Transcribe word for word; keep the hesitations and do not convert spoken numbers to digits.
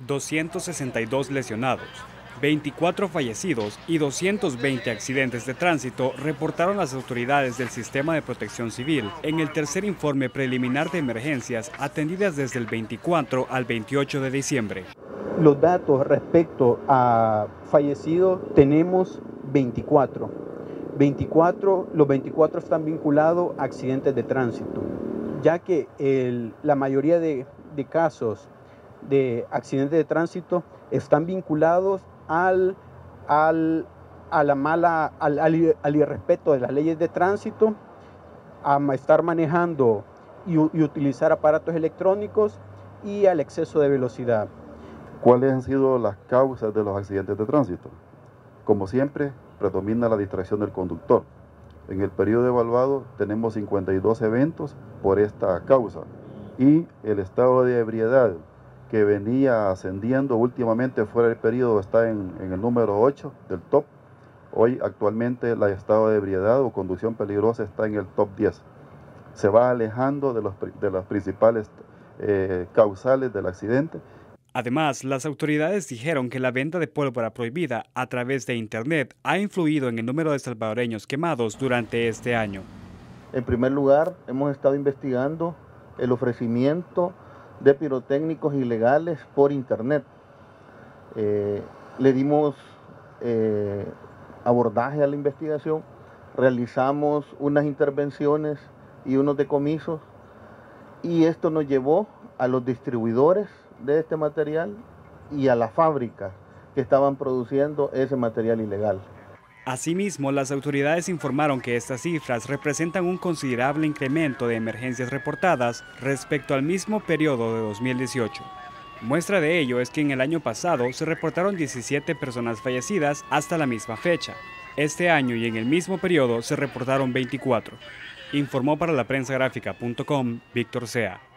doscientos sesenta y dos lesionados, veinticuatro fallecidos y doscientos veinte accidentes de tránsito reportaron las autoridades del Sistema de Protección Civil en el tercer informe preliminar de emergencias atendidas desde el veinticuatro al veintiocho de diciembre. Los datos respecto a fallecidos tenemos veinticuatro. veinticuatro, los veinticuatro están vinculados a accidentes de tránsito, ya que el, la mayoría de, de casos de accidentes de tránsito están vinculados al, al, a la mala, al, al, al irrespeto de las leyes de tránsito, a estar manejando y, y utilizar aparatos electrónicos y al exceso de velocidad. ¿Cuáles han sido las causas de los accidentes de tránsito? Como siempre, predomina la distracción del conductor. En el periodo evaluado tenemos cincuenta y dos eventos por esta causa y el estado de ebriedad, que venía ascendiendo últimamente fuera del periodo, está en, en el número ocho del top. Hoy actualmente el estado de ebriedad o conducción peligrosa está en el top diez. Se va alejando de, los, de las principales eh, causales del accidente. Además, las autoridades dijeron que la venta de pólvora prohibida a través de Internet ha influido en el número de salvadoreños quemados durante este año. En primer lugar, hemos estado investigando el ofrecimiento de pirotécnicos ilegales por Internet. Eh, le dimos eh, abordaje a la investigación, realizamos unas intervenciones y unos decomisos, y esto nos llevó a los distribuidores de este material y a las fábricas que estaban produciendo ese material ilegal. Asimismo, las autoridades informaron que estas cifras representan un considerable incremento de emergencias reportadas respecto al mismo periodo de dos mil dieciocho. Muestra de ello es que en el año pasado se reportaron diecisiete personas fallecidas hasta la misma fecha. Este año y en el mismo periodo se reportaron veinticuatro. Informó para la prensa gráfica punto com Víctor Sea.